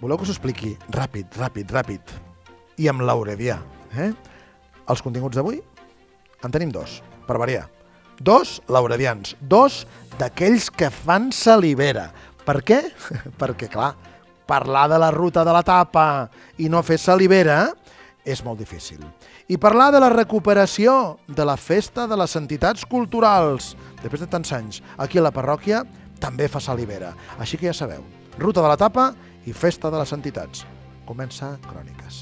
Voleu que us expliqui ràpid, i amb l'Aurelià, els continguts d'avui? En tenim dos, per variar. Dos lauredians, dos d'aquells que fan salivera. Per què? Perquè, clar, parlar de la ruta de la tapa i no fer salivera és molt difícil. I parlar de la recuperació de la festa de les entitats culturals, després de tants anys, aquí a la parròquia, també fa salivera. Així que ja sabeu, ruta de la tapa i festa de les entitats. Comença Cròniques.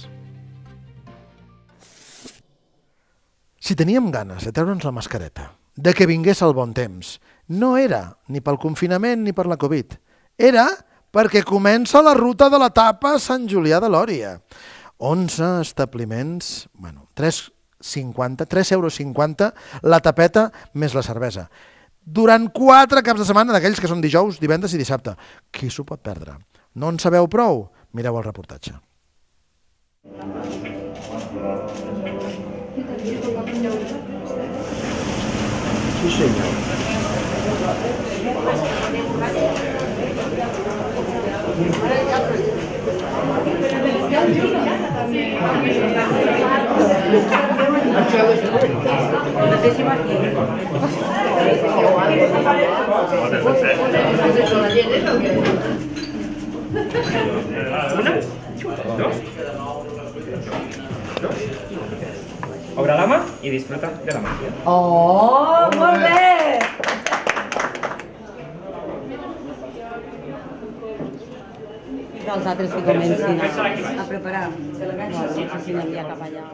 Si teníem ganes de treure'ns la mascareta, de que vingués el bon temps, no era ni pel confinament ni per la Covid. Era perquè comença la ruta de la tapa a Sant Julià de Lòria. 11 establiments, 3,50 €, la tapeta més la cervesa. Durant 4 caps de setmana, d'aquells que són dijous, divendres i dissabte. Qui s'ho pot perdre? No en sabeu prou? Mireu el reportatge. Sí, senyor. Una, dos. Obre la mà i disfruta de la màgia. Oh, molt bé! Els altres que comencin a preparar. No sé si n'havia cap allà.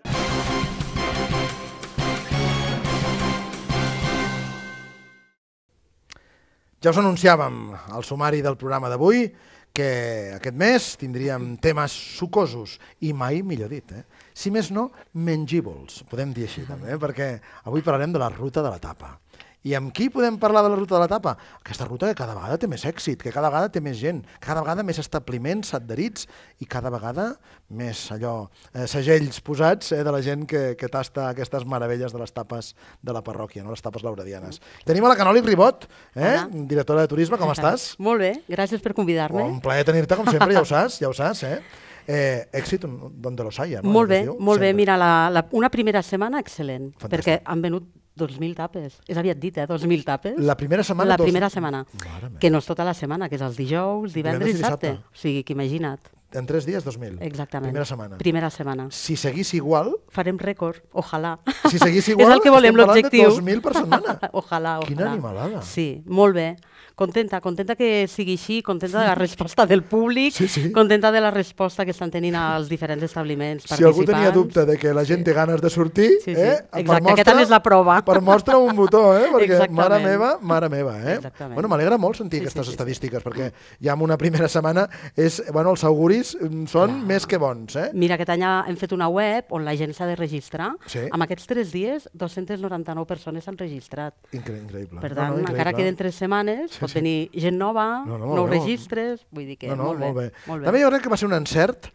Ja us anunciàvem al sumari del programa d'avui que aquest mes tindríem temes sucosos i mai millor dit. Si més no, mengibles, podem dir així també, perquè avui parlarem de la ruta de la tapa. I amb qui podem parlar de la ruta de la tapa? Aquesta ruta que cada vegada té més èxit, que cada vegada té més gent, cada vegada més establiments adherits i cada vegada més segells posats de la gent que tasta aquestes meravelles de les tapes de la parròquia, les tapes lauredianes. Tenim a la Canoli Ribot, directora de turisme, com estàs? Molt bé, gràcies per convidar-me. Un plaer tenir-te, com sempre, ja ho saps, èxit donde los haya. Molt bé, mira, una primera setmana excel·lent, perquè han venut 2.000 tapes. És aviat dit, 2.000 tapes. La primera setmana? La primera setmana, que no és tota la setmana, que és els dijous, divendres i dissabte. O sigui, que imagina't. En 3 dies, 2.000? Exactament. Primera setmana. Primera setmana. Si seguís igual... Farem rècord, ojalà. Si seguís igual, és el que volem, l'objectiu. estem parlant de 2.000 per setmana. Ojalà. Quina animalada. Sí, molt bé. Contenta que sigui així, contenta de la resposta del públic, contenta de la resposta que estan tenint els diferents establiments participants. Si algú tenia dubte de que la gent té ganes de sortir, exacte, aquesta és la prova. Per mostra un botó, perquè mare meva, Exactament. Bueno, m'alegra molt sentir aquestes estadístiques, perquè ja en una primera setmana els auguris són més que bons. Mira, aquest any hem fet una web on la gent s'ha de registrar. En aquests 3 dies, 299 persones s'han registrat. Increïble. Per tant, encara queden 3 setmanes, pot venir gent nova, nous registres, vull dir que molt bé. També jo crec que va ser un encert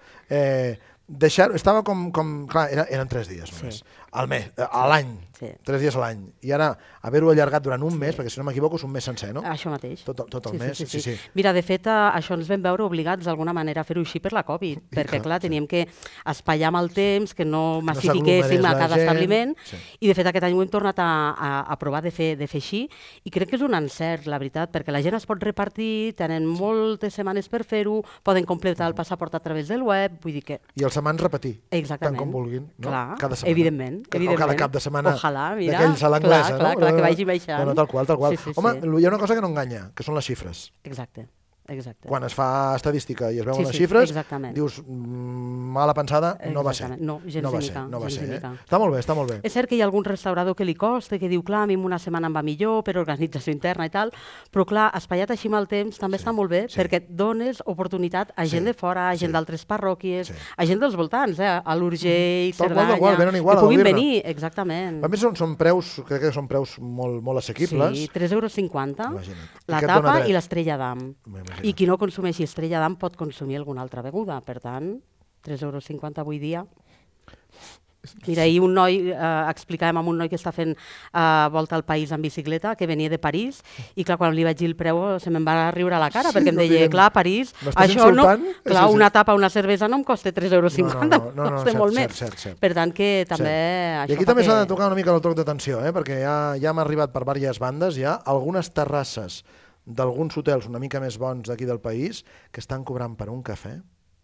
estava clar, eren 3 dies només, a l'any, 3 dies a l'any, i ara haver-ho allargat durant un mes, perquè si no m'equivoco és un mes sencer, no? Això mateix. Tot el mes, sí. Mira, de fet, això ens vam veure obligats d'alguna manera a fer-ho així per la Covid, perquè clar, teníem que espaiar amb el temps, que no massifiquéssim a cada establiment, i de fet aquest any ho hem tornat a provar de fer així, i crec que és un encert, la veritat, perquè la gent es pot repartir, tenen moltes setmanes per fer-ho, poden completar el passaport a través del web, vull dir que... I els amants repetir, tant com vulguin, clar, cada setmana. Evidentment. O cada cap de setmana d'aquells a l'anglesa, no? Clar, que vagi baixant. Tal qual. Home, hi ha una cosa que no enganya, que són les xifres. Exacte. Quan es fa estadística i es veuen les xifres, dius, mala pensada, no va ser. No va ser. Està molt bé. És cert que hi ha algun restaurador que li costa, que diu, clar, a mi una setmana em va millor, per organització interna i tal, però clar, espaiat així amb el temps també està molt bé, perquè et dones oportunitat a gent de fora, a gent d'altres parròquies, a gent dels voltants, a l'Urgell, Cerdanya, que puguin venir, exactament. A més, són preus, crec que són preus molt assequibles. Sí, 3,50 €, la tapa i l'estrella d'am. I qui no consumeixi estrella d'am pot consumir alguna altra beguda. Per tant, 3,50 € avui dia. Mira, ahir un noi, explicàvem amb un noi que està fent volta al país en bicicleta, que venia de París, i clar, quan li vaig dir el preu se me'n va riure a la cara, perquè em deia, clar, a París, això no, clar, una tapa, una cervesa no em costa 3,50 €, em costa molt més. Per tant, que també... I aquí també s'ha de tocar una mica el toc d'atenció, perquè ja hem arribat per diverses bandes, hi ha algunes terrasses d'alguns hotels una mica més bons d'aquí del país que estan cobrant per un cafè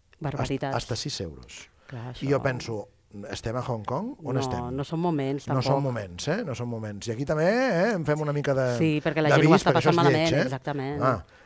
hasta 6 €. I jo penso, estem a Hong Kong? On estem? No són moments, tampoc. No són moments, no són moments. I aquí també en fem una mica de... Sí, perquè la gent ho està passant malament, exactament.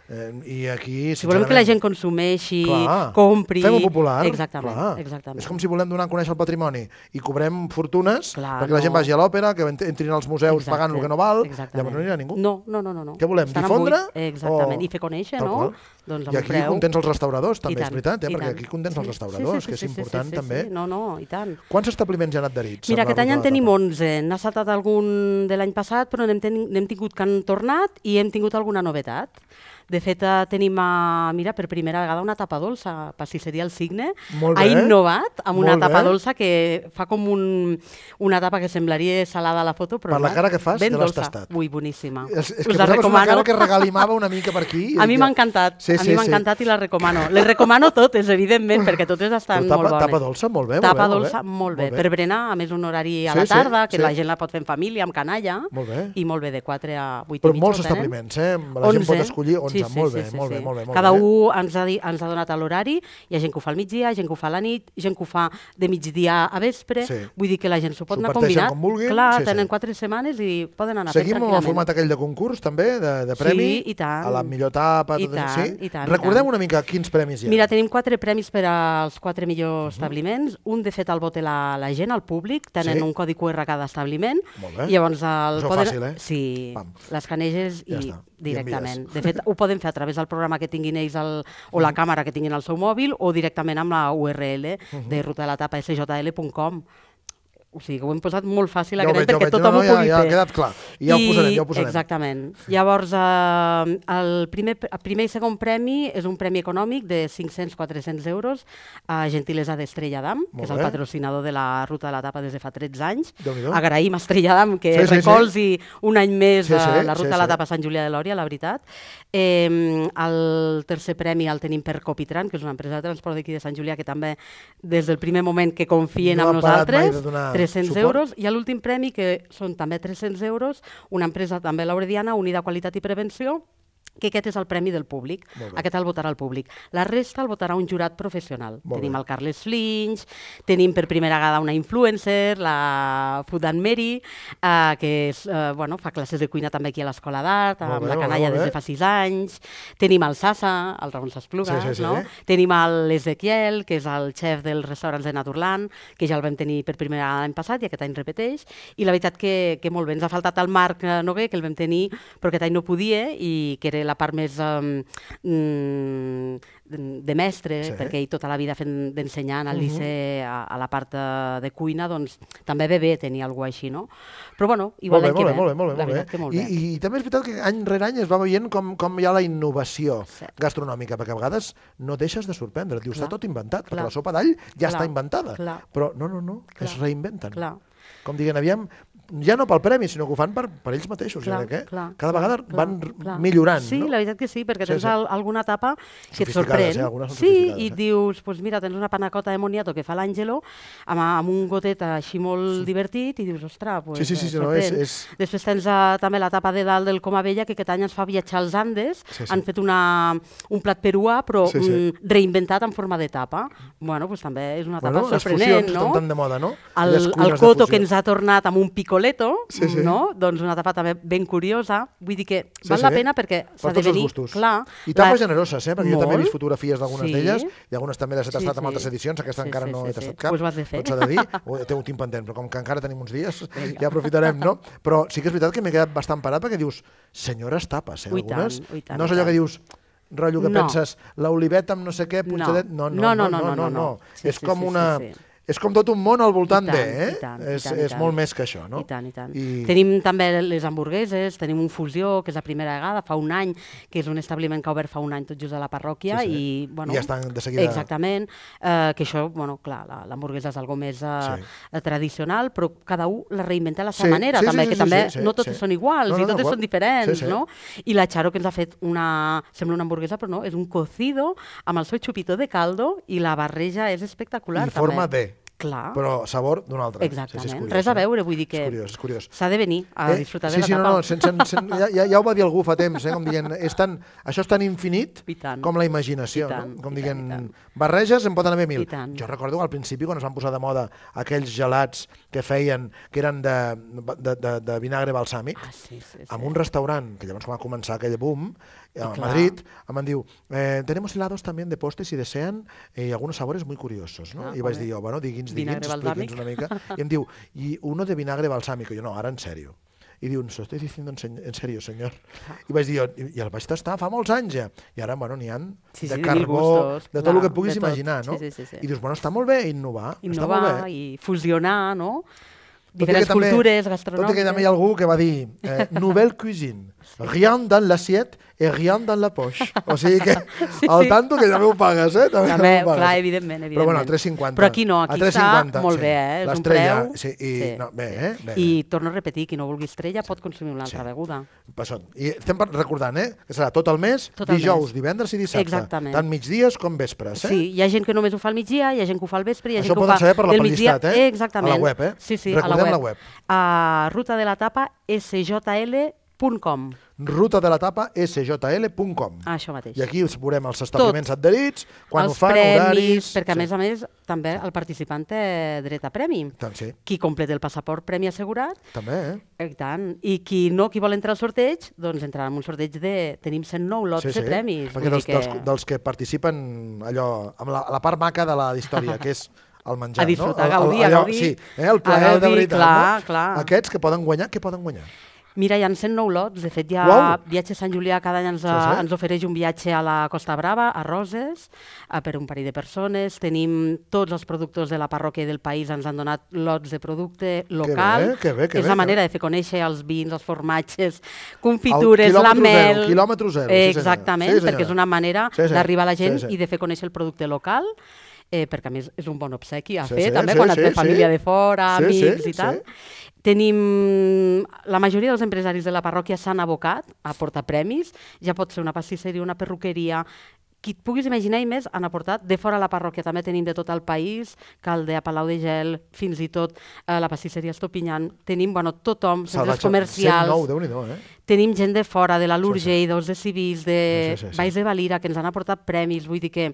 I aquí, si volem que la gent consumeixi, compri... Fem-ho popular. Exactament. És com si volem donar a conèixer el patrimoni i cobrem fortunes perquè la gent vagi a l'òpera, que entrin als museus pagant el que no val, llavors no anirà ningú. No. Què volem, difondre? Exactament, i fer conèixer, no? I aquí contents els restauradors, també, és veritat, perquè aquí contents els restauradors, que és important també. No, i tant. Quants establiments hi han adherits? Mira, aquest any en tenim 11. N'ha saltat algun de l'any passat, però n'hem tingut que han tornat i hem tingut alguna novetat. De fet, tenim, mira, per primera vegada una tapa dolça, pastisseria El Cigne. Ha innovat amb una tapa dolça que fa com una tapa que semblaria salada a la foto, però per la cara que fas, ja l'has tastat. Ui, boníssima. És que posaves una cara que regalimava una mica per aquí. A mi m'ha encantat, i la recomano. Les recomano totes, evidentment, perquè totes estan molt bones. Tapa dolça, molt bé. Tapa dolça, molt bé. Per berenar, a més un horari a la tarda, que la gent la pot fer en família, amb canalla, i molt bé, de 4 a 8 i mitja. Però molts establiments, la gent pot escollir 11. Molt bé. Cada un ens ha donat l'horari, hi ha gent que ho fa al migdia, gent que ho fa a la nit, gent que ho fa de migdia a vespre, vull dir que la gent s'ho pot anar combinat. Clar, tenen 4 setmanes i poden anar fent tranquil·lament. Seguim amb el format aquell de concurs, també, de premi? Sí, i tant. A la millor tapa, tot això? Sí? Recordem una mica quins premis hi ha. Mira, tenim 4 premis per als 4 millors establiments. Un, de fet, el vota la gent, el públic. Tenen un codi QR a cada establiment. Molt bé. Llavors, això fàcil, sí, l'escaneges i directament. De fet, ho poden fer a través del programa que tinguin ells o la càmera que tinguin al seu mòbil o directament amb la URL de rutadelatapa.sjl.com. O sigui, que ho hem posat molt fàcil perquè tothom ho pugui fer. Ja ha quedat clar. I ja ho posarem. Exactament. Llavors, el primer i segon premi és un premi econòmic de 500-400 euros a gentilesa d'Estrella Damm, que és el patrocinador de la Ruta de la Tapa des de fa 13 anys. Agraïm a Estrella Damm que recolzi un any més la Ruta de la Tapa a Sant Julià de Lòria, la veritat. El tercer premi el tenim per Copitran, que és una empresa de transport d'aquí de Sant Julià que també des del primer moment que confien en nosaltres, 300 euros, i l'últim premi, que són també 300 euros, una empresa també laurediana, Unida Qualitat i Prevenció, que aquest és el premi del públic. Aquest el votarà el públic. La resta el votarà un jurat professional. Tenim el Carles Flinch, tenim per primera vegada una influencer, la Food and Mary, que fa classes de cuina també aquí a l'Escola d'Art, amb la canalla des de fa 6 anys. Tenim el Sasa, el Ramon Sasplugas, tenim l'Ezequiel, que és el xef dels restaurants de Naturland, que ja el vam tenir per primera vegada l'any passat i aquest any repeteix. I la veritat que molt bé. Ens ha faltat el Marc Noguer, que el vam tenir, però aquest any no podia, i que era la part més de mestre, perquè ell tota la vida fent d'ensenyant al Liceu a la part de cuina, doncs també ve bé tenir alguna cosa així, no? Però bueno, igual l'any que ve. Molt bé. I també és veritat que any rere any es va veient com hi ha la innovació gastronòmica, perquè a vegades no deixes de sorprendre. Dius, està tot inventat, perquè la sopa d'all ja està inventada. Però no, es reinventen. Com diguem, aviam, ja no pel premi, sinó que ho fan per ells mateixos. Cada vegada van millorant. Sí, la veritat que sí, perquè tens alguna etapa que et sorprèn. Sí, i et dius, mira, tens una panacota de moniato que fa l'Àngelo amb un gotet així molt divertit i dius, ostres, sorprèn. Després tens també l'etapa de dalt del Comabella, que aquest any ens fa viatjar als Andes. Han fet un plat peruà, però reinventat en forma d'etapa. Bueno, doncs també és una etapa sorprenent, no? Estan tan de moda, no? El Coto, que ens ha tornat amb un picoleto, doncs una etapa també ben curiosa. Vull dir que val la pena perquè s'ha de venir... I tapes generoses, perquè jo també he vist fotografies d'algunes d'elles, i algunes també les he tastat en altres edicions, aquesta encara no he tastat cap, tot s'ha de dir, ho tinc pendent, però com que encara tenim uns dies, ja aprofitarem, no? Però sí que és veritat que m'he quedat bastant parat perquè dius, senyores tapes, algunes. No és allò que dius... rotllo que penses, l'oliveta amb no sé què, punxadet... No. És com una... és com tot un món al voltant de, I tant. És molt més que això, no? I tant. Tenim també les hamburgueses, tenim un Fusió, que és la primera vegada, fa un any, que és un establiment que ha obert fa un any tot just a la parròquia. I ja estan de seguida... Exactament, que això, bueno, clar, l'hamburguesa és algo més tradicional, però cada un la reinventa a la seva manera, també, que també no totes són iguals i totes són diferents, no? I la Charo, que ens ha fet sembla una hamburguesa, però no, és un cocido amb el seu xupito de caldo i la barreja és espectacular, també. I forma de... Clar. Però sabor d'un altre. Exactament. Res a veure, vull dir que s'ha de venir a disfrutar de la tapa. Ja ho va dir algú fa temps, com dient, això és tan infinit com la imaginació. Com dient, barreges en poden haver 1000. Jo recordo al principi, quan es van posar de moda aquells gelats que feien, que eren de vinagre balsàmic, en un restaurant, que llavors va començar aquell boom, a Madrid, em van dir, tenemos helados también de postres si desean algunos sabores muy curiosos, ¿no? I vaig dir, bueno, digui'ns, expliqui'ns una mica. I em diu, i uno de vinagre balsàmic. I jo, no, ara en sèrio. I diu, ¿se lo estoy diciendo en serio, señor? I vaig dir, i el vaig tastar fa molts anys ja. I ara, bueno, n'hi ha de carbó, de tot el que puguis imaginar, no? I dius, bueno, està molt bé innovar. Innovar i fusionar, no? Diferents cultures gastronòmiques. Tot i que també hi ha algú que va dir nouvelle cuisine, rien dans l'assiette et rien dans la poche. O sigui que al tanto que també ho pagues, eh? També, clar, evidentment. Però bueno, a 3,50. Però aquí no, aquí està molt bé, eh? És un preu. Bé, I torno a repetir, qui no vulgui estrella pot consumir una altra beguda. I estem recordant, que serà tot el mes, dijous, divendres i dissabte. Exactament. Tant migdies com vespres, eh? Sí, hi ha gent que només ho fa al migdia, hi ha gent que ho fa al vespre, hi ha gent que ho fa del migdia. Això poden saber per la publicitat, publicitat, a la web, eh? Sí, recordem la web. A Ruta de la Tapa, sjl.com. Ruta de la Tapa, sjl.com. Això mateix. I aquí veurem els establiments adherits, quan ho fan, horaris... Perquè a més, també el participant té dret a premi. Tant sí. Qui completa el passaport premi assegurat. També, I tant. I qui vol entrar al sorteig, doncs entrarà en un sorteig de... Tenim 109 lots de premis. Perquè dels que participen allò, amb la part maca de la història, que és el menjar, a disfrutar, no? a gaudir. Sí, el plaer de veritat. Clar. Aquests que poden guanyar, què poden guanyar? Mira, hi ha 109 lots. De fet, hi ha Viatge Sant Julià, cada any ens ofereix un viatge a la Costa Brava, a Roses, per un parell de persones. Tenim tots els productors de la parròquia i del país, ens han donat lots de producte local. Que bé. És la manera de fer conèixer els vins, els formatges, confitures, la mel... Quilòmetre zero. Exactament, perquè és una manera d'arribar a la gent i de fer conèixer el producte local, perquè a més és un bon obsequi a fer, també, quan et ve família de fora, amics i tal. Tenim... La majoria dels empresaris de la parròquia s'han abocat a portar premis, ja pot ser una pastisseria, una perruqueria, qui et puguis imaginar i més han aportat. De fora a la parròquia també tenim de tot el país, Caldea, Palau de Gel, fins i tot la pastisseria Estopinyan. Tenim, tothom, centres comercials. 109, Déu-n'hi-do, Tenim gent de fora, de l'Alt Urgell, dels de Civils, de Baix de Valira, que ens han aportat premis, vull dir que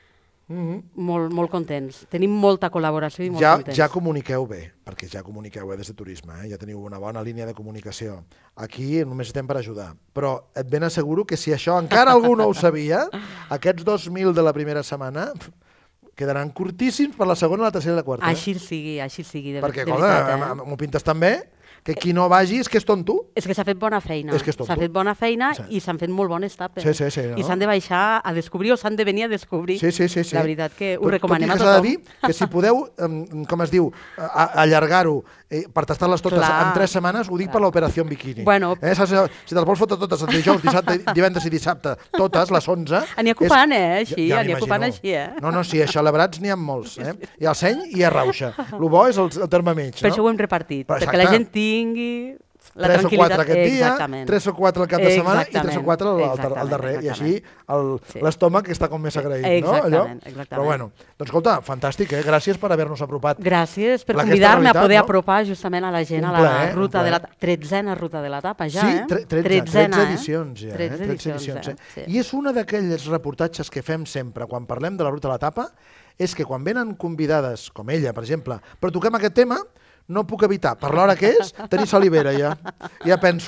molt contents. Tenim molta col·laboració i molt contents. Ja comuniqueu bé, perquè ja comuniqueu bé des de turisme, ja teniu una bona línia de comunicació. Aquí només estem per ajudar, però et ben asseguro que si això encara algú no ho sabia, aquests 2.000 de la primera setmana quedaran curtíssims per la segona, la tercera i la quarta. Així sigui, de veritat. Perquè, m'ho pintes tan bé, que qui no vagi és que és tonto. És que s'ha fet bona feina. S'ha fet bona feina i s'han fet molt bones tapes. I s'han de baixar a descobrir o s'han de venir a descobrir. La veritat que ho recomanem a tothom. Tot i que s'ha de dir que si podeu, com es diu, allargar-ho per tastar-les totes en 3 setmanes, ho dic per l'operació biquini. Si te'ls vols fotre totes el dijous, dissabte, divendres i dissabte, totes, les 11... N'hi ha que ho fan, així. No, sí, a xalabrats n'hi ha molts. Hi ha el seny i hi ha rauxa. El bo és el terme mig. Per això ho hem repartit, perquè la gent tingui la 3 o 4 aquest dia, exactament. 3 o 4 al cap de setmana i 3 o 4 al darrer. I així l'estómac està com més agraït. Exactament. Però bueno, doncs escolta, fantàstic, gràcies per haver-nos apropat. Gràcies per convidar-me a poder apropar justament a la gent a la ruta de la 13a Ruta de la Tapa ja, eh? Sí, 13 edicions ja. 13 edicions. I és una d'aquells reportatges que fem sempre quan parlem de la Ruta de la Tapa, és que quan venen convidades, com ella, per exemple, però toquem aquest tema, no puc evitar, per l'hora que és, tenir salivera ja. Ja penso,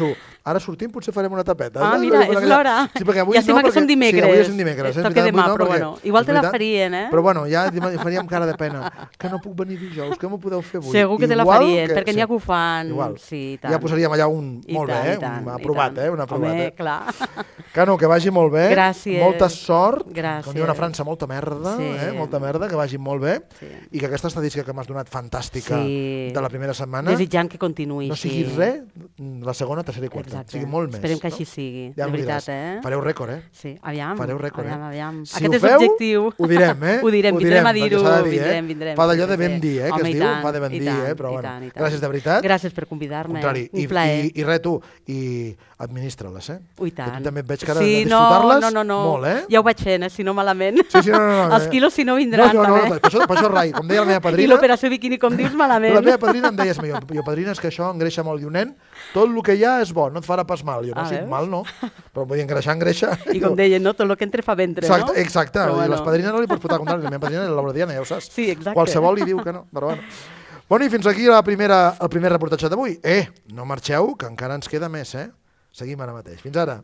Ara sortim, potser farem una tapeta. Ah, mira, és l'hora. Sí, perquè avui ja sembla que som dimecres. Sí, avui és dimecres. Toca demà, però bueno, igual te la farien, eh? Però bueno, ja faríem cara de pena. Que no puc venir dijous, què m'ho podeu fer avui? Segur que te la farien, perquè n'hi ha que ho fan. Igual. Sí, i tant. Ja posaríem allà un molt bé, un aprovat, un aprovat. Home, clar. Cano, que vagi molt bé. Gràcies. Molta sort. Gràcies. Com diu una França, molta merda, molta merda, que vagi molt bé. I que aquesta estadística que m'has donat fantàstica de la primera setmana... Desitjant que continuï no sigui res, la segona, tercera i quarta. Sigui molt més. Esperem que així sigui, de veritat, eh? Fareu rècord, eh? Sí, aviam. Fareu rècord, eh? Aviam. Si Aquest ho és l'objectiu. Ho direm, eh? Ho direm, vindrem a dir-ho. Vindrem. Fa d'allò de ben dir, eh? Que es diu, fa de ben dir, eh? Però bueno, gràcies de veritat. Gràcies per convidar-me. Un plaer. I res, tu, i administra-les, eh? Ui, tant. Que tu també et veig cara de disfrutar-les molt, eh? Ja ho vaig fent, si no malament. Sí, no. Els quilos, si no, vindran també. Per això rai, com deia la meva padrina... I l'operació biquini, com dius, malament. La meva padrina em deia, jo padrina, és que això engreixa molt. I un nen, tot el que hi ha és bo, no et farà pas mal. Jo no, sí, mal no, però vull dir, engreixar, engreixa. I com deien, no? Tot el que entre fa ventre, no? Exacte. Les padrines no li pots portar contrari. La meva padrina és la Laura Diana, ja ho saps. Sí, exacte. Qualsevol li diu que no, però bueno. Bueno, i fins aquí el primer reportatge d'avui. No marxeu, que encara ens queda més, eh? Seguim ara mateix. Fins ara.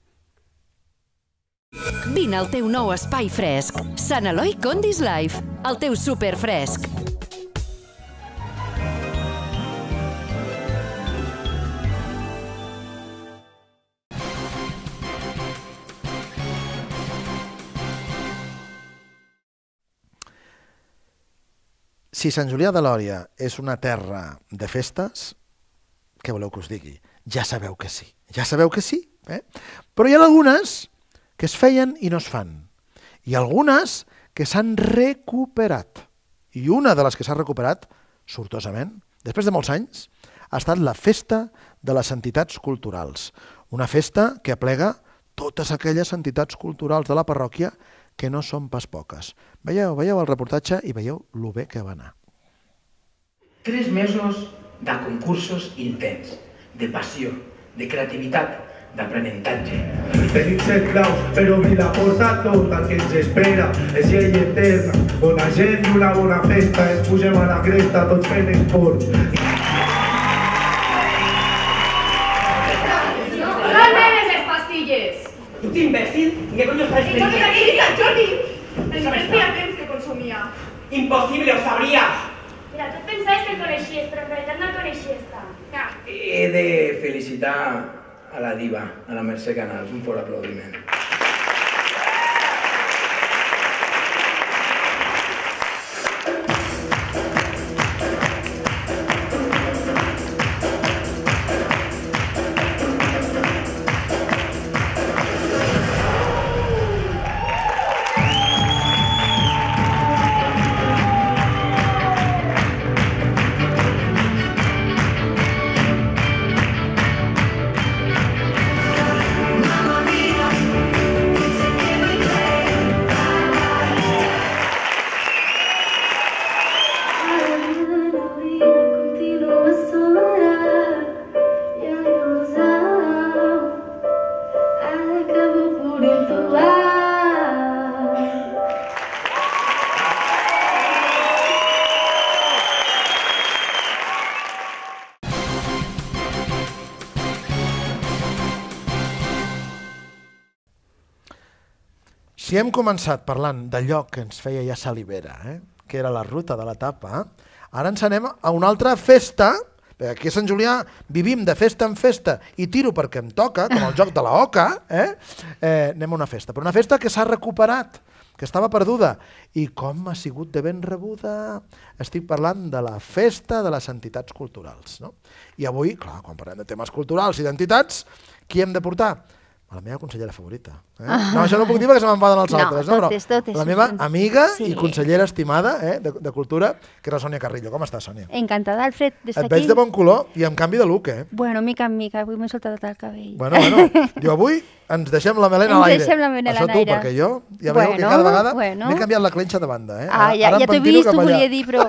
Vine al teu nou espai fresc. Sant Eloi Condis Life, el teu superfresc. Si Sant Julià de Lòria és una terra de festes, què voleu que us digui? Ja sabeu que sí. Ja sabeu que sí, eh? Però hi ha algunes que es feien i no es fan. I algunes que s'han recuperat. I una de les que s'ha recuperat, sortosament, després de molts anys, ha estat la Festa de les Entitats Culturals. Una festa que aplega totes aquelles entitats culturals de la parròquia que no són pas poques. Veieu el reportatge i veieu lo bé que va anar. 3 mesos de concursos intens, de passió, de creativitat, d'aprenentatge. Tenim 7 graus per obrir la porta a tot el que ens espera. És llei eterna, bona gent i una bona festa. Ens pugem a la cresta tots fent esport. ¡Son esas pastilles! ¡Tú, imbécil! ¿Qué coño estás diciendo? ¡Jordi! El només feia temps que consumia. ¡Imposible, ho sabries! Mira, tu et pensaves que el coneixies, però en realitat no el coneixies tant. He de felicitar a la diva, a la Mercè Canals, un fort aplaudiment. Si hem començat parlant d'allò que ens feia ja salivera, que era la ruta de la tapa, ara ens anem a una altra festa, perquè aquí a Sant Julià vivim de festa en festa i tiro perquè em toca, com el joc de la oca, anem a una festa. Però una festa que s'ha recuperat, que estava perduda. I com ha sigut de ben rebuda? Estic parlant de la Festa de les Entitats Culturals. I avui, clar, quan parlem de temes culturals i d'entitats, qui hem de portar? A la meva consellera favorita. No, això no puc dir perquè se m'enfaden els altres. No, totes. La meva amiga i consellera estimada de Cultura, que és la Sònia Carrillo. Com estàs, Sònia? Encantada, Alfred, d'estar aquí. Et veig de bon color i amb canvi de look, Bueno, mica en mica, avui m'he soltat el cabell. Bueno, diu, avui ens deixem la melena a l'aire. Ens deixem la melena a l'aire. Això tu, perquè jo ja veieu que cada vegada m'he canviat la clenxa de banda. Ja t'he vist, t'ho volia dir, però...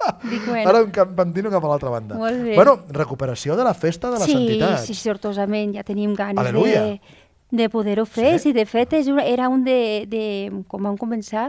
Ara em pentino cap a l'altra banda. Molt bé. Bueno, recuperació de la Festa de les Entitats. Sí, sortosament, ja tenim ganes Aleluia. de poder-ho fer. Sí, de fet, era un de... Com vam començar,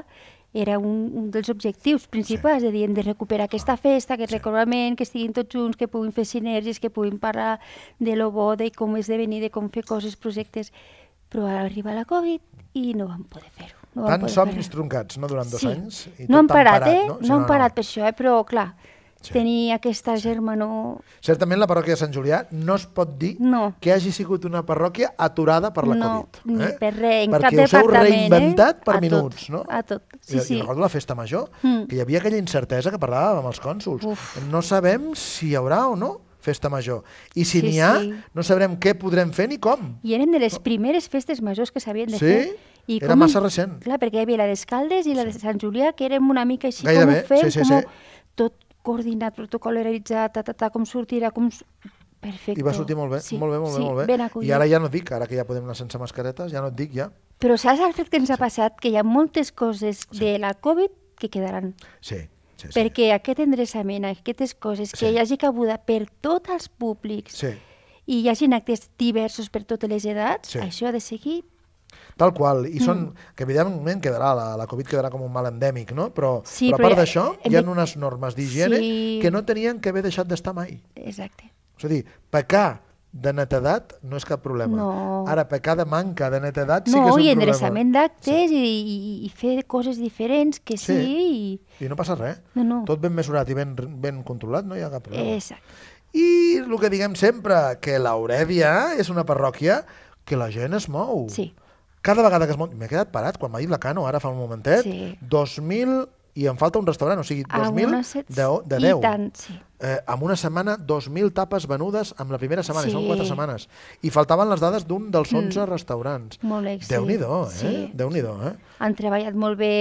era un dels objectius principals, de dir, hem de recuperar aquesta festa, aquest recordament, que estiguin tots junts, que puguin fer sinergies, que puguin parlar de lo bo, de com esdevenir, de com fer coses, projectes, però ara arriba la Covid i no vam poder fer-ho. Tants somnis troncats, no?, durant 2 anys. No han parat, no han parat per això, però clar, tenir aquesta germanor... Certament la parròquia de Sant Julià no es pot dir que hagi sigut una parròquia aturada per la Covid. No, ni per res, en cap perquè us heu reinventat per minuts, no? A tot, sí. I recordo la festa major, que hi havia aquella incertesa que parlàvem amb els cònsols. No sabem si hi haurà o no festa major. I si n'hi ha, no sabrem què podrem fer ni com. I eren de les primeres festes majors que s'havien de fer. Sí? Era massa recent. Clar, perquè hi havia la d'Escaldes i la de Sant Julià, que érem una mica així, com ho fem, com tot coordinat, protocolaritzat, com sortirà, com... Perfecte. I va sortir molt bé, molt bé. I ara ja no et dic, ara que ja podem anar sense mascaretes, ja no et dic ja. Però saps el fet que ens ha passat? Que hi ha moltes coses de la Covid que quedaran. Sí. Perquè aquest endreçament, aquestes coses, que hi hagi cabuda per tots els públics i hi hagi actes diversos per totes les edats, això ha de seguir. Tal qual, i són, que evidentment quedarà, la Covid quedarà com un mal endèmic, no? Però a part d'això, hi ha unes normes d'higiene que no tenien que haver deixat d'estar mai. Exacte. És a dir, pecar de netedat no és cap problema. Ara, pecar de manca de netedat sí que és un problema. No, i endreçament d'actes i fer coses diferents, que sí. I no passa res. Tot ben mesurat i ben controlat, no hi ha cap problema. Exacte. I el que diguem sempre, que l'Aurèvia és una parròquia que la gent es mou. Sí. Cada vegada que es mou... M'he quedat parat quan m'ha dit la Cano, ara fa un momentet. 2.000... I em falta un restaurant, o sigui, 2.000 de 10. I tant, sí. En una setmana, 2.000 tapes venudes en la primera setmana, i són 4 setmanes. I faltaven les dades d'un dels 11 restaurants. Molt bé, Déu-n'hi-do, Déu-n'hi-do, Han treballat molt bé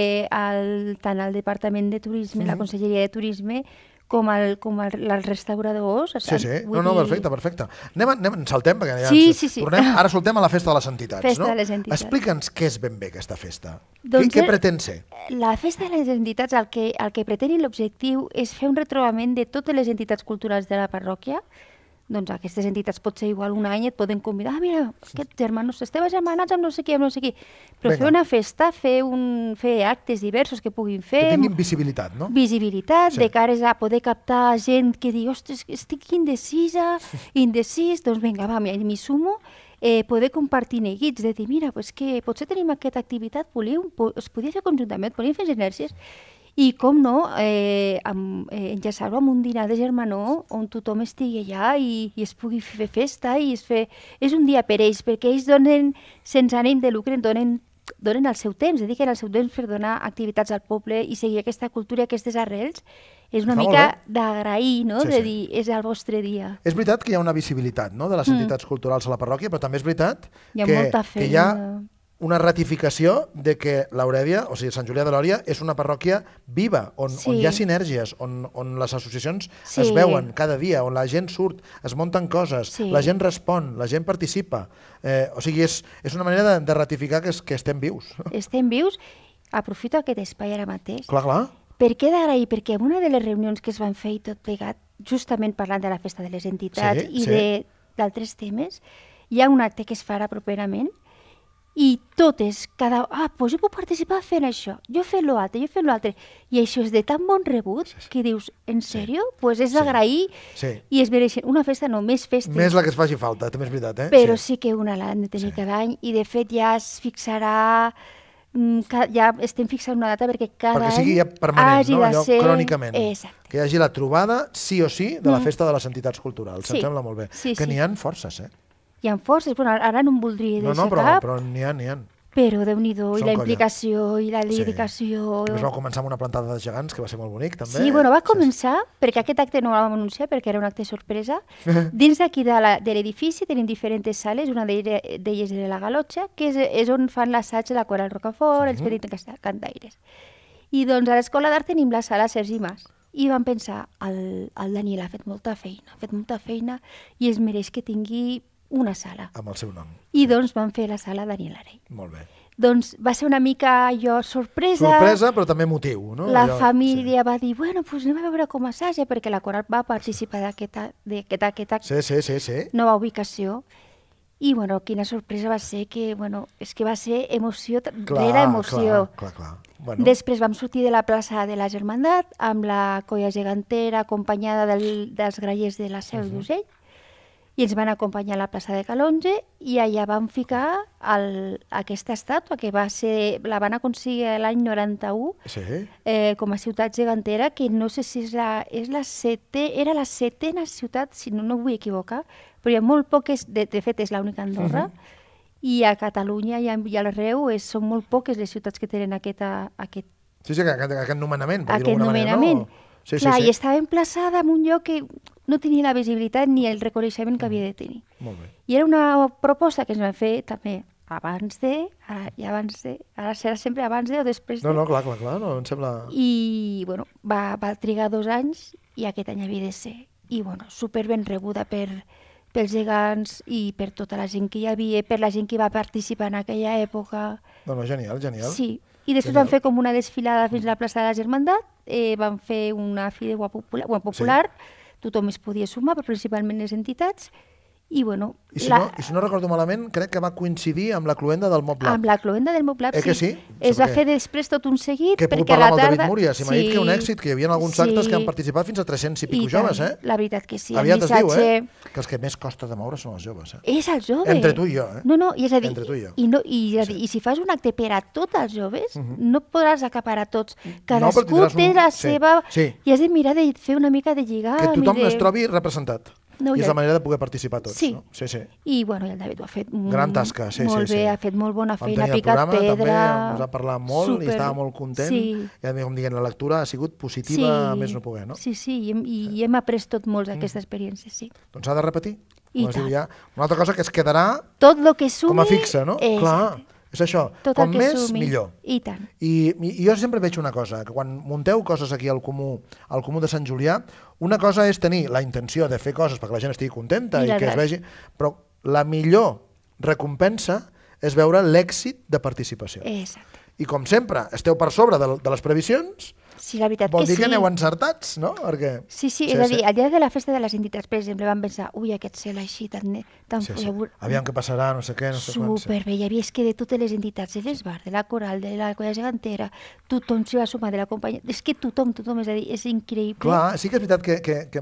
tant al Departament de Turisme, la Conselleria de Turisme, com els restauradors. Sí. No, perfecte. Anem, saltem, perquè ja tornem. Ara soltem a la Festa de les Entitats. Festa de les Entitats. Explica'ns què és ben bé aquesta festa. Què pretén ser? La Festa de les Entitats el que pretén i l'objectiu és fer un retrobament de totes les entitats culturals de la parròquia. Doncs aquestes entitats pot ser igual un any, et poden convidar, mira, aquests germans, esteu germanats amb no sé qui, Però fer una festa, fer actes diversos que puguin fer... Que tinguin visibilitat, no? Visibilitat, de cares a poder captar gent que digui, ostres, estic indecís, doncs vinga, va, m'hi sumo, poder compartir neguits, de dir, mira, que potser tenim aquesta activitat, es podia fer conjuntament, podíem fer sinergies, i com no, enllaçar-ho amb un dinar de germanor on tothom estigui allà i es pugui fer festa i és un dia per ells, perquè ells donen, sense ànim de lucre, donen el seu temps, dediquen el seu temps per donar activitats al poble i seguir aquesta cultura i aquestes arrels. És una mica d'agrair, no? De dir, és el vostre dia. És veritat que hi ha una visibilitat de les entitats culturals a la parròquia, però també és veritat que hi ha una ratificació de que l'Aurèvia, o sigui, Sant Julià de Lòria, és una parròquia viva, on hi ha sinergies, on les associacions es veuen cada dia, on la gent surt, es munten coses, la gent respon, la gent participa. O sigui, és una manera de ratificar que estem vius. Estem vius. Aprofito aquest espai ara mateix. Clar. Per què d'agrair? Perquè en una de les reunions que es van fer i tot plegat, justament parlant de la Festa de les Entitats i d'altres temes, hi ha un acte que es farà properament i totes, doncs jo puc participar fent això, jo fent l'altre, i això és de tan bon rebut que dius, en sèrio? Doncs és d'agrair i es mereixen una festa, no, més festes. Més la que es faci falta, també és veritat, Però sí que una l'han de tenir cada any i de fet ja es fixarà, ja estem fixant una data perquè cada any sigui ja permanent, no? Allò crònicament. Exacte. Que hi hagi la trobada, sí o sí, de la Festa de les Entitats Culturals. Em sembla molt bé. Que n'hi ha forces, Hi ha forces, ara no em voldria deixar cap. Però n'hi ha. Però Déu-n'hi-do, i la implicació, i la dedicació... Després va començar amb una plantada de gegants, que va ser molt bonic, també. Sí, va començar, perquè aquest acte no el vam anunciar, perquè era un acte sorpresa. Dins d'aquí de l'edifici tenim diferents sales, una d'elles de la Galotxa, que és on fan l'assaig de la Coral Rocafort, els petits cantaires. I doncs a l'Escola d'Art tenim la sala Sergi Mas. I vam pensar, el Daniel ha fet molta feina, i es mereix que tingui una sala. Amb el seu nom. I doncs vam fer la sala Daniel Arey. Molt bé. Doncs va ser una mica allò sorpresa. Sorpresa, però també motiu, no? La família va dir, bueno, doncs anem a veure com assaja, perquè la Coral va participar d'aquesta nova nova ubicació. I, bueno, quina sorpresa va ser que, bueno, és que va ser emoció rere emoció. Clar. Després vam sortir de la plaça de la Germandat amb la colla gegantera acompanyada dels grallers de la Seu d'Urgell i ens van acompanyar a la plaça de Calonge i allà vam ficar aquesta estàtua que la van aconseguir l'any 91 com a ciutat gegantera, que no sé si era la setena ciutat, si no vull equivocar, però hi ha molt poques, de fet és l'única a Andorra, i a Catalunya i a l'arreu són molt poques les ciutats que tenen aquest nomenament, per dir-ho d'alguna manera, no? Clar, i estava emplaçada en un lloc que no tenia la visibilitat ni el reconeixement que havia de tenir. Molt bé. I era una proposta que ens van fer també ara serà sempre abans de o després de. No, clar, no, em sembla... I, bueno, va trigar 2 anys i aquest any havia de ser. I, bueno, super ben rebuda pels gegants i per tota la gent que hi havia, per la gent que va participar en aquella època. No, genial. Sí, i després van fer com una desfilada fins a la plaça de la Germandat, van fer una fideuà popular, tothom es podia sumar, però principalment les entitats, i bueno... I si no recordo malament, crec que va coincidir amb la cloenda del Moblab. Amb la cloenda del Moblab, sí. Que sí? Es va fer després tot un seguit, que he pogut parlar amb el David Múria, si m'ha dit que un èxit, que hi havia alguns actes que han participat fins a 300 i pico joves, eh? La veritat que sí. Aviat es diu, que els que més costa de moure són els joves, eh? És els joves. Entre tu i jo, eh? No, és a dir, entre tu i jo. I si fas un acte per a tots els joves, no podràs acaparar tots. Cadascú té la seva... I has de mirar de fer una mica de lligar... Que tothom es trobi representat. I és la manera de poder participar tots. Sí. Sí. I, bueno, el David ho ha fet gran tasca, molt bé, ha fet molt bona feina, ha picat pedra... També ens ha parlat molt i estava molt content. I a mi, com dient, la lectura ha sigut positiva, a més no poder, no? Sí, i hem après tot molt d'aquesta experiència, sí. Doncs s'ha de repetir. Una altra cosa que es quedarà tot lo que sumi, com a fixa, no? Clar, és això, com més, millor. I tant. I jo sempre veig una cosa, que quan munteu coses aquí al Comú de Sant Julià, una cosa és tenir la intenció de fer coses perquè la gent estigui contenta i que es vegi, però la millor recompensa és veure l'èxit de participació. Exacte. I com sempre, esteu per sobre de les previsions, sí, la veritat vol que dir que sí. aneu encertats, no? Perquè... Sí, és a dir, al dia de la festa de les entitats, per exemple, vam pensar, ui, aquest cel així tan aviam què passarà, no sé què, no sé quant. Superbé, hi havia que de totes les entitats, de l'Esbar, de la Coral, de la Colla Gegantera, tothom s'hi va sumar, de la companyia, és que tothom, és a dir, és increïble. Clar, sí que és veritat que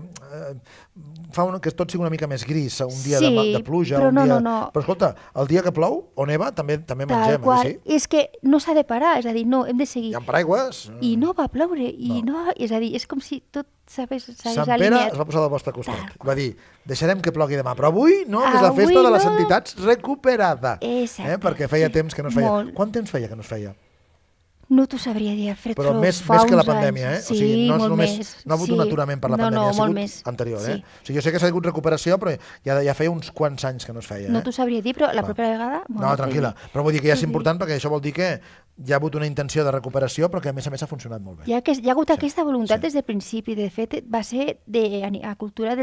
fa que tot sigui una mica més gris, un dia de pluja, però un dia... No. Però escolta, el dia que plou o neva també mengem, tal qual. Sí? És que no s'ha de parar, és a dir, no, hem de seguir. Hi ha paraigües. I no va ploure, és a dir, és com si tot s'hagués alineat. Sant Pere es va posar del vostre costat. Va dir, deixarem que plogui demà, però avui no, que és la festa de les entitats recuperada. Exacte. Perquè feia temps que no es feia. Quant temps feia que no es feia? No t'ho sabria dir, Alfred, però més que la pandèmia, eh? Sí, o sigui, no molt només, més. No ha hagut un aturament per la pandèmia, ha sigut anterior, sí. O sigui, jo sé que s'ha hagut recuperació, però ja feia uns quants anys que no es feia. No t'ho sabria dir, però la propera vegada... No, tranquil·la, però vull dir que ja és important perquè això vol dir que hi ha hagut una intenció de recuperació, però que a més ha funcionat molt bé. Hi ha hagut aquesta voluntat des del principi, de fet, va ser a cultura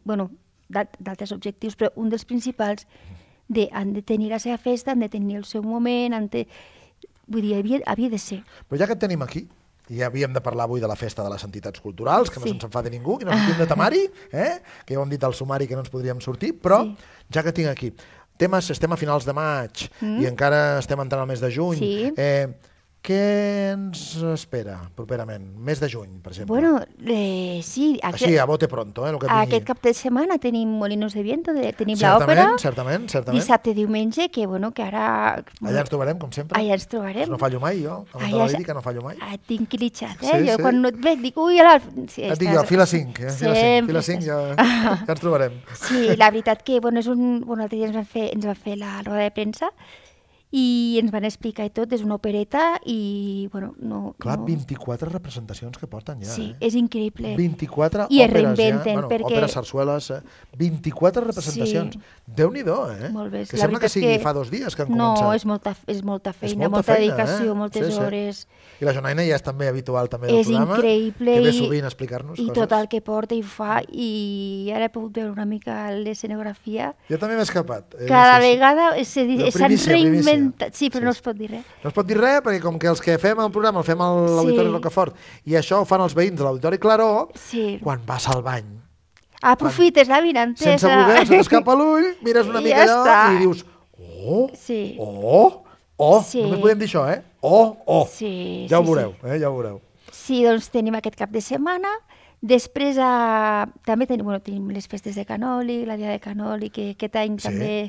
d'altres objectius, però un dels principals han de tenir la seva festa, han de tenir el seu moment, vull dir, havia de ser. Però ja que et tenim aquí, i havíem de parlar avui de la festa de les entitats culturals, que no se'ns enfada ningú, que no sentim de temari, que ja ho hem dit al sumari que no ens podríem sortir, però ja que tinc aquí, estem a finals de maig i encara estem entrant al mes de juny, què ens espera properament? Mes de juny, per exemple. Bueno, sí. Així, a bote pronto, el que aquest cap de setmana tenim Molinos de Viento, tenim l'òpera. Certament. Dissabte, diumenge, que ara... Allà ens trobarem, com sempre. Allà ens trobarem. No fallo mai, jo. Amb la Lidi, que no fallo mai. Et tinc clitxat, Jo quan no et veig dic, ui, et dic jo, fila 5, fila 5, ja ens trobarem. Sí, la veritat que, és l'altre dia ens van fer la roda de premsa i ens van explicar i tot, és una opereta i, no... Clar, 24 representacions que porten ja, Sí, és increïble. 24 I òperes ja, reinventen, perquè... òperes, sarsueles, 24 representacions. Déu-n'hi-do, Molt bé. Que sembla que sigui fa 2 dies que han començat. No, és molta feina, molta dedicació, moltes hores. I la Jonaina ja és també habitual també del programa. És increïble. Que ve sovint a explicar-nos coses. I tot el que porta i fa, i ara he pogut veure una mica l'escenografia. Jo també m'he escapat. Cada vegada s'han reinventat. Sí, però no es pot dir res. No es pot dir res perquè com que els que fem el programa el fem a l'Auditori Rocafort i això ho fan els veïns de l'Auditori Claró, quan vas al bany Aprofites la vinantesa. Sense voler, se t'escapa l'ull, mires una mica allò i dius, només podem dir això, ja ho veureu, ja ho veureu. Sí, doncs tenim aquest cap de setmana. Després també tenim les festes de Canoli, la Dia de Canoli, que aquest any també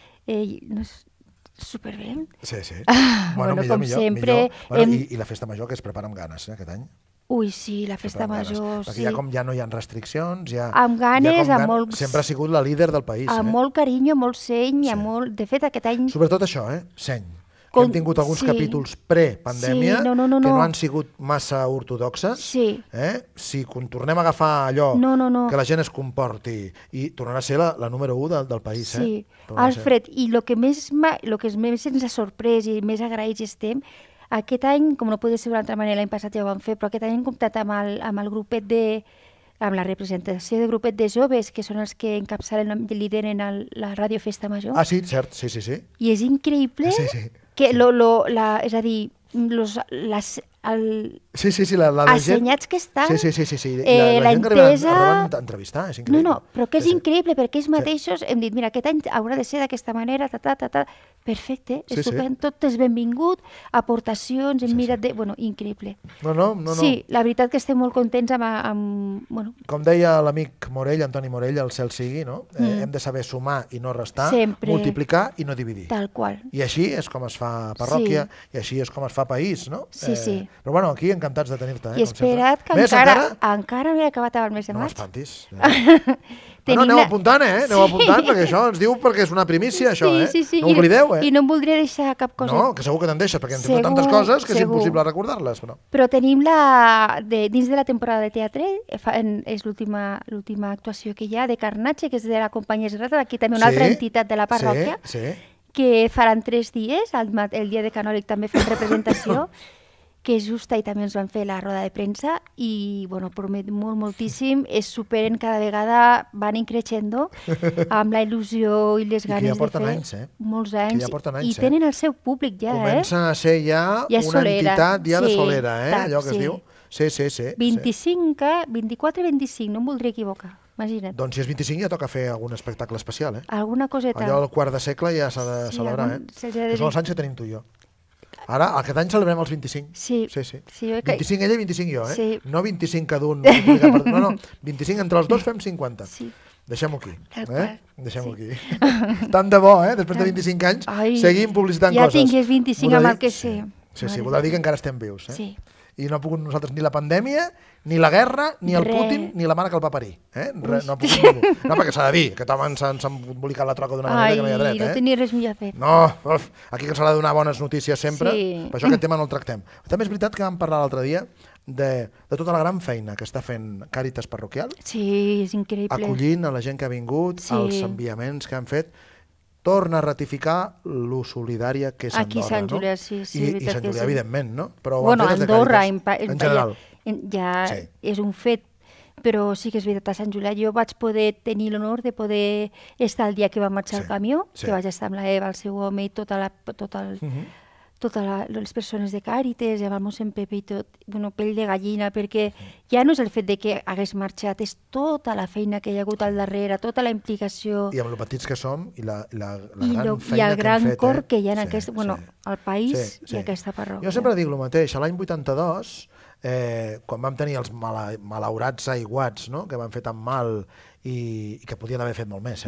superbé. Sí, sí. Bueno, com sempre. I la festa major que es prepara amb ganes, aquest any. Ui, sí, la festa major, sí. Perquè ja no hi ha restriccions, amb ganes, amb molt... Sempre ha sigut la líder del país. Amb molt carinyo, molt seny, de fet aquest any... Sobretot això, seny. Que hem tingut alguns capítols pre-pandèmia que no han sigut massa ortodoxes. Si tornem a agafar allò que la gent es comporti i tornarà a ser la número 1 del país. Sí, Alfred, i el que més ens ha sorprès i més agraïts estem, aquest any, com no podia ser d'una altra manera, l'any passat ja ho vam fer, però aquest any hem comptat amb el grupet amb la representació de grupet de joves, que són els que encapçalen i lideren la Ràdio Festa Major. Ah, sí, cert, sí. I és increïble que, és a dir, assenyats que estan, la gent que arriben a entrevistar, és increïble. No, però que és increïble, perquè ells mateixos hem dit, mira, aquest any haurà de ser d'aquesta manera, perfecte, estupend, tot és benvingut, aportacions, hem mirat de... Bueno, increïble. No. Sí, la veritat que estem molt contents amb... Com deia l'amic Morell, Antoni Morell, el cel sigui, no? Hem de saber sumar i no restar, multiplicar i no dividir. Tal qual. I així és com es fa parròquia, i així és com es fa país, no? Sí. Però bueno, aquí encantats de tenir-te. I espera't que encara no he acabat el mes de maig. No espantis. Aneu apuntant, aneu apuntant, perquè això ens diu perquè és una primícia, això, no ho oblideu, I no em voldria deixar cap cosa. No, que segur que te'n deixes, perquè hem fet tantes coses que és impossible recordar-les. Però tenim dins de la temporada de teatre, és l'última actuació que hi ha, de Carnatge, que és de la companyia Esrata, aquí també una altra entitat de la parròquia, que faran 3 dies, el dia de Canòlic també fan representació, que és justa i també ens van fer la roda de premsa i promet moltíssim, es superen cada vegada, van increixendo amb la il·lusió i les ganes de fer. Molts anys, i tenen el seu públic ja. Comença a ser ja una entitat ja de solera, allò que es diu. Sí. 24 i 25, no em voldria equivocar. Imagina't. Doncs si és 25 ja toca fer algun espectacle especial, Alguna coseta. Allò del quart de segle ja s'ha de celebrar, Que són els anys que tenim tu i jo. Ara, aquest any celebrem els 25. Sí. 25 ella i 25 jo, No 25 cada un. No, 25 entre els dos fem 50. Deixem-ho aquí. Deixem-ho aquí. Tant de bo, després de 25 anys, seguim publicitant coses. Ja tingués 25 amb el que sé. Sí, voldrà dir que encara estem vius. Sí. I no ha pogut nosaltres ni la pandèmia, ni la guerra, ni el Putin, ni la mare que el va parir. No ha pogut ningú. No, perquè s'ha de dir, aquest home s'ha embolicat la troca d'una manera que no hi ha dret. No tenia res millor a fer. No, aquí que s'ha de donar bones notícies sempre, per això aquest tema no el tractem. També és veritat que vam parlar l'altre dia de tota la gran feina que està fent Càritas Parroquial. Sí, és increïble. Acollint a la gent que ha vingut, els enviaments que han fet. Torna a ratificar lo solidària que és Andorra. Aquí Sant Julià, sí. I Sant Julià, evidentment, no? Bueno, Andorra, en general. Ja és un fet, però sí que és veritat, a Sant Julià jo vaig poder tenir l'honor de poder estar el dia que va marxar el camió, que vaig estar amb l'Eva, el seu home i totes les persones de Càritas, amb el mossèn Pepe i tot, pell de gallina, perquè ja no és el fet de que hagués marxat, és tota la feina que hi ha hagut al darrere, tota la implicació. I amb el petits que som i la gran feina que hem fet. I el gran cor que hi ha al país i aquesta parròquia. Jo sempre dic el mateix, l'any 82, quan vam tenir els malaurats aiguats, que van fer tan mal i que podien haver fet molt més,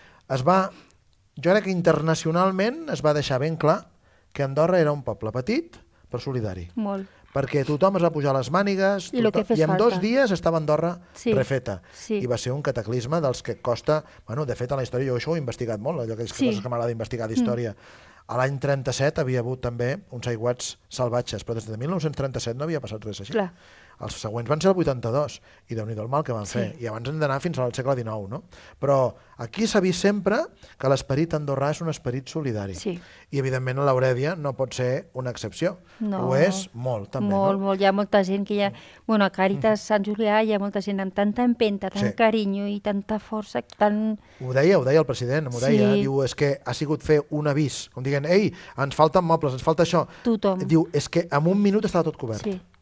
jo crec que internacionalment es va deixar ben clar que Andorra era un poble petit però solidari. Molt. Perquè tothom es va pujar les mànigues i en 2 dies estava Andorra refeta. I va ser un cataclisme dels que costa... De fet, a la història jo això ho he investigat molt, aquelles coses que m'agrada investigar d'història. A l'any 37 havia hagut també uns aiguats salvatges, però des de 1937 no havia passat res així. Els següents van ser el 82, i déu-n'hi-do el mal que van fer. I abans hem d'anar fins al segle XIX, no? Però aquí s'ha vist sempre que l'esperit andorrà és un esperit solidari. I, evidentment, l'Aurèdia no pot ser una excepció. Ho és molt, també. Molt. Hi ha molta gent que hi ha... A Càritas Sant Julià hi ha molta gent amb tanta empenta, tant carinyo i tanta força, tant... Ho deia el president, diu, és que ha sigut fer un avís, com dient, ei, ens falten mobles, ens falta això. Tothom. Diu, és que en un minut estava tot cobert.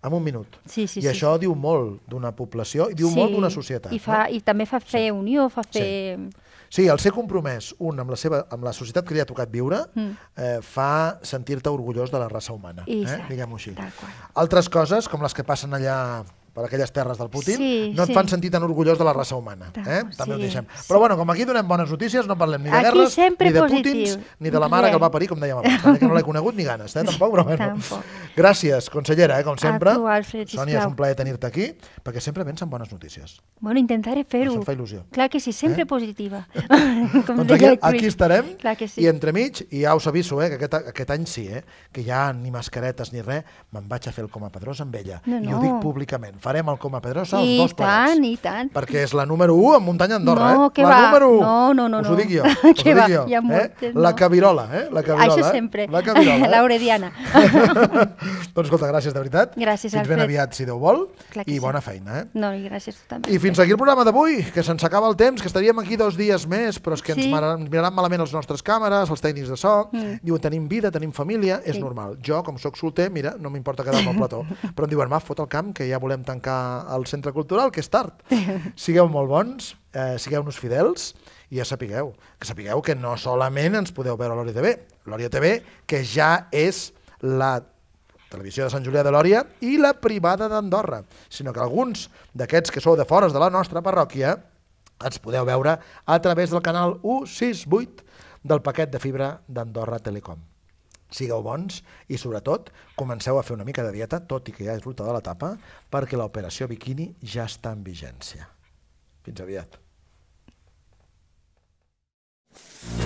en un minut. Sí, sí, I això diu molt d'una població i diu molt d'una societat. I també fa fer unió, fa fer... Sí, el ser compromès, amb la societat que li ha tocat viure, fa sentir-te orgullós de la raça humana, diguem-ho així. Altres coses, com les que passen allà per aquelles terres del Putin, no et fan sentir tan orgullós de la raça humana. També ho deixem. Però bueno, com aquí donem bones notícies, no parlem ni de guerres, ni de Putins, ni de la mare que el va parir, com dèiem abans, que no l'he conegut ni ganes, tampoc, però bueno. Gràcies, consellera, com sempre. Sònia, és un plaer tenir-te aquí, perquè sempre vens amb bones notícies. Bueno, intentaré fer-ho. Això em fa il·lusió. Clar que sí, sempre positiva. Doncs aquí estarem, i entremig, i ja us aviso, que aquest any sí, que ja ni mascaretes ni res, me'n vaig a fer el Coma Pedrosa amb ella. I ho dic públicament. Farem el Coma Pedrosa els dos plegats. I tant. Perquè és la número 1 en muntanya Andorra. No, que va. La número 1. No. Us ho dic jo. La Cavirola. Això sempre. La Cavirola. L'Aurediana. Doncs escolta, gràcies de veritat. Gràcies, Alfred. Fins ben aviat, si Déu vol. I bona feina. No, i gràcies tu també. I fins aquí el programa d'avui, que se'ns acaba el temps, que estaríem aquí 2 dies més, però és que ens miraran malament les nostres càmeres, els tècnics de so. Diuen, tenim vida, tenim família, és normal. Jo, com soc solter, mira, no m'importa quedar-me al plató. Però em diuen, fot el camp, que ja volem tancar el centre cultural, que és tard. Sigueu molt bons, sigueu-nos fidels i ja sapigueu que no solament ens podeu veure a l'Òria TV. L'Òria TV, que ja és la televisió de Sant Julià de Lòria i la privada d'Andorra, sinó que alguns d'aquests que sou de fora de la nostra parròquia ens podeu veure a través del canal 168 del paquet de fibra d'Andorra Telecom. Sigueu bons i, sobretot, comenceu a fer una mica de dieta, tot i que ja és l'última de l'etapa, perquè l'operació Bikini ja està en vigència. Fins aviat.